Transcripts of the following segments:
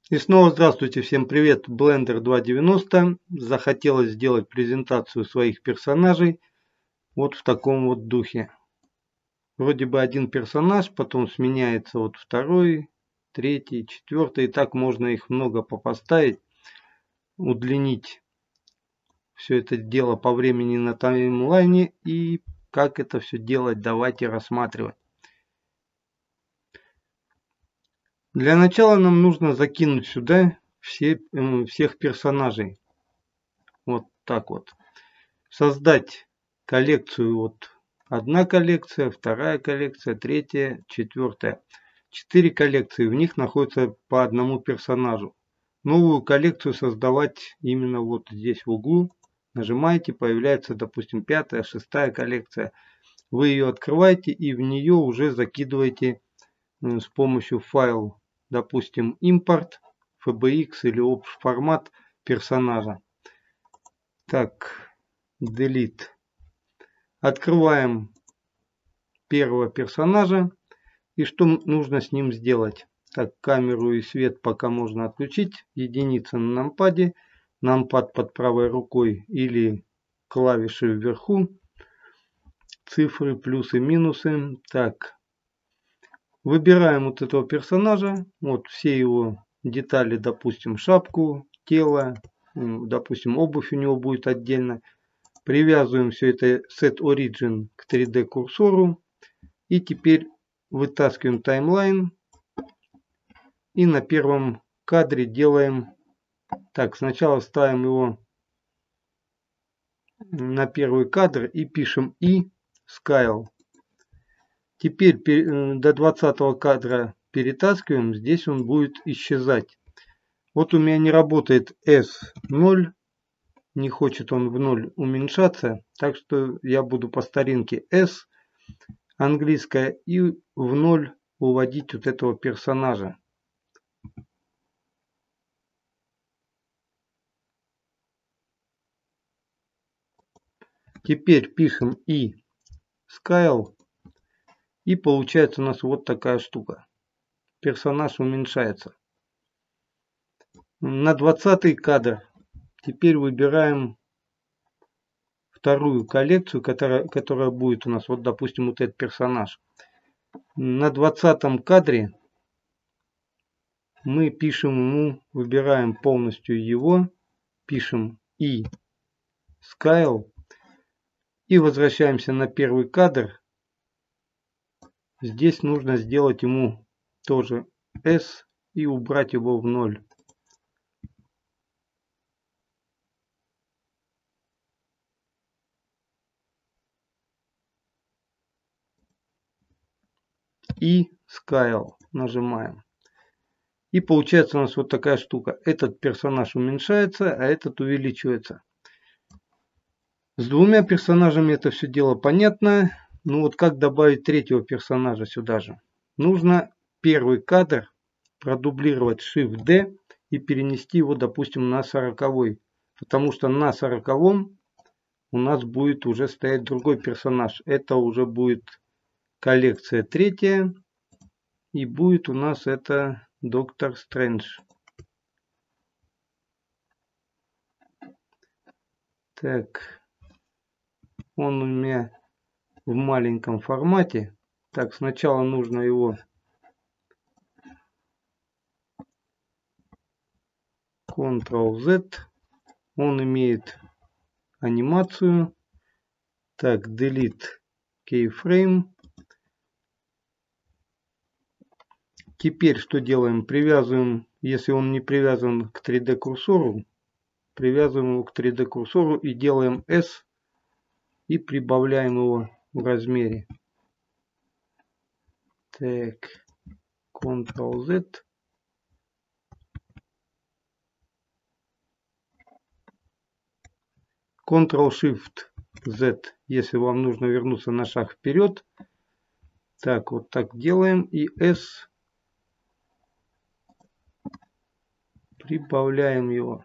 И снова здравствуйте, всем привет, Blender 2.90. Захотелось сделать презентацию своих персонажей вот в таком вот духе. Вроде бы один персонаж, потом сменяется вот второй, третий, четвертый. И так можно их много попоставить, удлинить все это дело по времени на таймлайне. И как это все делать, давайте рассматривать. Для начала нам нужно закинуть сюда всех персонажей. Вот так вот. Создать коллекцию. Вот одна коллекция, вторая коллекция, третья, четвертая. 4 коллекции. В них находится по одному персонажу. Новую коллекцию создавать именно вот здесь в углу. Нажимаете, появляется, допустим, 5-я, 6-я коллекция. Вы ее открываете и в нее уже закидываете с помощью файла, допустим, импорт, FBX или общий формат персонажа. Так, delete. Открываем первого персонажа. И что нужно с ним сделать? Так, камеру и свет пока можно отключить. Единица на нампаде. Нампад под правой рукой или клавиши вверху. Цифры, плюсы, минусы. Так, выбираем вот этого персонажа. Вот все его детали, допустим, шапку, тело. Допустим, обувь у него будет отдельно. Привязываем все это Set Origin к 3D курсору. И теперь вытаскиваем таймлайн. И на первом кадре делаем... Так, сначала ставим его на первый кадр и пишем и Scale. Теперь до 20-го кадра перетаскиваем. Здесь он будет исчезать. Вот у меня не работает S0. Не хочет он в 0 уменьшаться. Так что я буду по старинке S английская и в 0 уводить вот этого персонажа. Теперь пишем и Scale. И получается у нас вот такая штука. Персонаж уменьшается. На 20-й кадр. Теперь выбираем вторую коллекцию, которая будет у нас. Вот, допустим, вот этот персонаж. На 20-м кадре мы пишем ему, выбираем полностью его. Пишем и Scale. И возвращаемся на первый кадр. Здесь нужно сделать ему тоже S и убрать его в 0. И Scale нажимаем. И получается у нас вот такая штука. Этот персонаж уменьшается, а этот увеличивается. С двумя персонажами это все дело понятно. Ну вот как добавить третьего персонажа сюда же? Нужно первый кадр продублировать Shift-D и перенести его, допустим, на 40-й. Потому что на 40-м у нас будет уже стоять другой персонаж. Это уже будет коллекция третья. И будет у нас это Доктор Стрэндж. Так, он у меня в маленьком формате. Так, сначала нужно его Ctrl-Z. Он имеет анимацию. Так, Delete Keyframe. Теперь что делаем? Привязываем, если он не привязан к 3D курсору, привязываем его к 3D курсору и делаем S и прибавляем его в размере. Так, Ctrl-Z. Ctrl-Shift-Z, если вам нужно вернуться на шаг вперед. Так, вот так делаем. И S прибавляем его.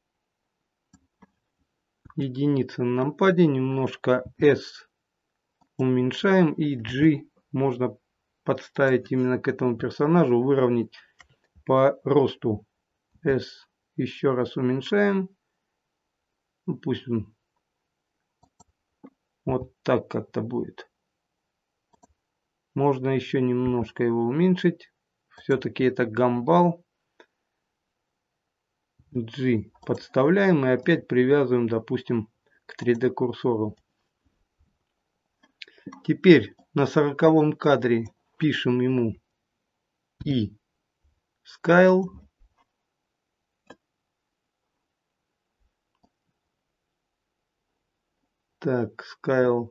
Единица на нампаде, немножко S уменьшаем, и G можно подставить именно к этому персонажу, выровнять по росту. S еще раз уменьшаем. Ну, пусть он вот так как-то будет. Можно еще немножко его уменьшить. Все-таки это гамбал. G подставляем и опять привязываем, допустим, к 3D курсору. Теперь на 40-м кадре пишем ему и Scale. Так, Scale.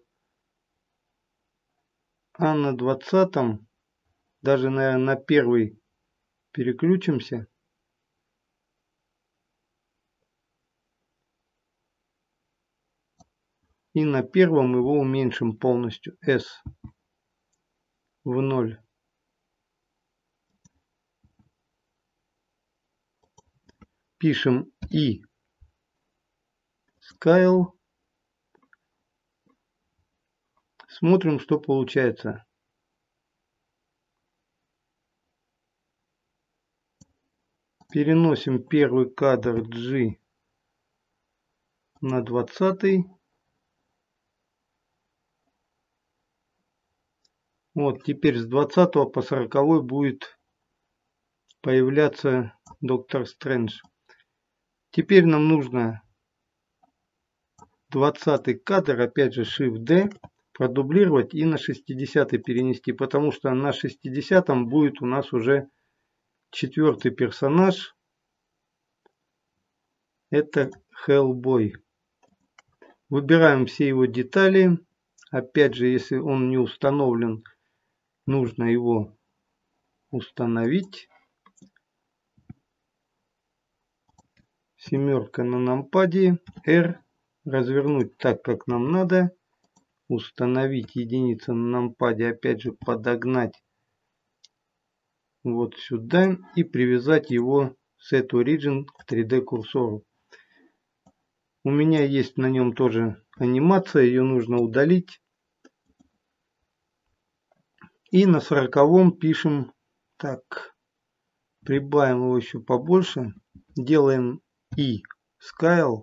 А на 20-м, даже, наверное, на первый переключимся. И на первом его уменьшим полностью. S в 0. Пишем и Scale. Смотрим, что получается. Переносим первый кадр G на 20-й. Вот теперь с 20 по 40 будет появляться Доктор Стрэндж. Теперь нам нужно 20 кадр, опять же Shift-D, продублировать и на 60 перенести, потому что на 60 будет у нас уже 4-й персонаж. Это Hellboy. Выбираем все его детали. Опять же, если он не установлен, нужно его установить. Семерка на нампаде. R. Развернуть так, как нам надо. Установить единицы на нампаде. Опять же, подогнать вот сюда. И привязать его Set Origin к 3D курсору. У меня есть на нем тоже анимация. Ее нужно удалить. И на 40-м пишем так. Прибавим его еще побольше. Делаем и Scale.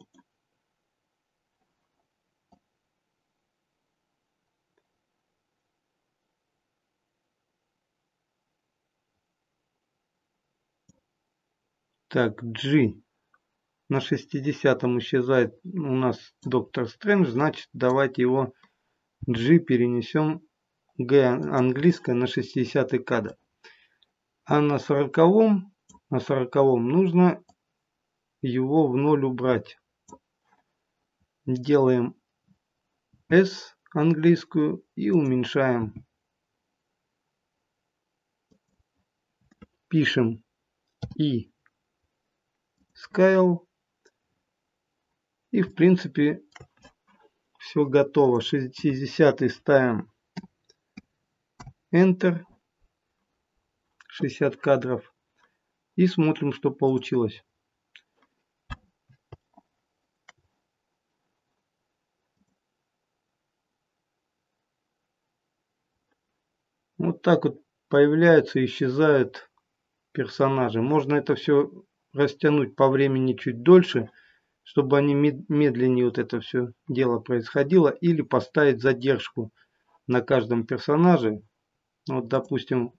Так, G. На 60-м исчезает у нас Доктор Стрэндж. Значит, давайте его G перенесем. G английское на 60-й кадр. А на 40-м нужно его в 0 убрать. Делаем S английскую и уменьшаем. Пишем и Scale. И в принципе все готово. 60 ставим Enter. 60 кадров. И смотрим, что получилось. Вот так вот появляются и исчезают персонажи. Можно это все растянуть по времени чуть дольше, чтобы они медленнее вот это все дело происходило. Или поставить задержку на каждом персонаже. Вот, допустим,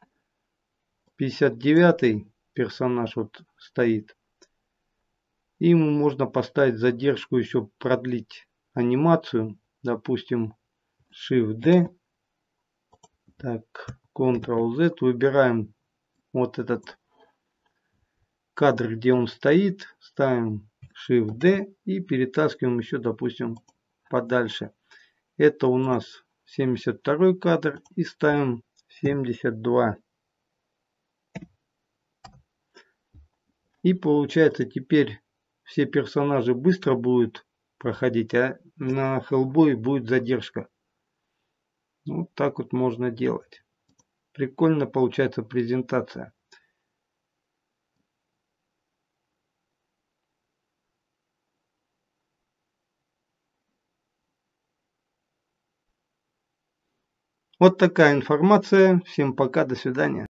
59-й персонаж вот стоит. И ему можно поставить задержку, еще продлить анимацию. Допустим, Shift-D. Так, Ctrl-Z. Выбираем вот этот кадр, где он стоит. Ставим Shift-D и перетаскиваем еще, допустим, подальше. Это у нас 72 кадр. И ставим 72. И получается теперь все персонажи быстро будут проходить, а на Hellboy будет задержка. Вот так вот можно делать. Прикольно получается презентация. Вот такая информация. Всем пока, до свидания.